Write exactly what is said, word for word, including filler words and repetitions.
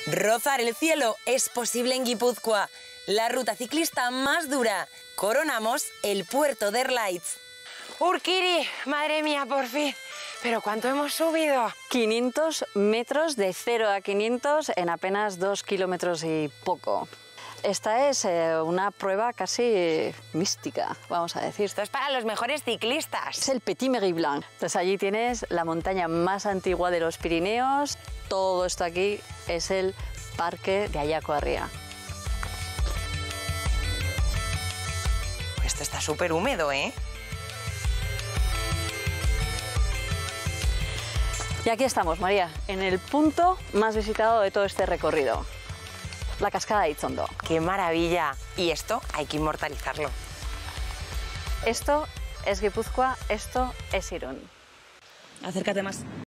Rozar el cielo es posible en Guipúzcoa, la ruta ciclista más dura. Coronamos el puerto de Erlaitz. Urkiri, madre mía, por fin. ¿Pero cuánto hemos subido? quinientos metros de cero a quinientos en apenas dos kilómetros y poco. Esta es eh, una prueba casi mística, vamos a decir. Esto es para los mejores ciclistas. Es el Petit Mériblanc. Entonces allí tienes la montaña más antigua de los Pirineos. Todo esto aquí es el Parque de Ayacuarría. Esto está súper húmedo, ¿eh? Y aquí estamos, María, en el punto más visitado de todo este recorrido. La cascada de Itzondo. ¡Qué maravilla! Y esto hay que inmortalizarlo. Esto es Guipúzcoa, esto es Irún. Acércate más.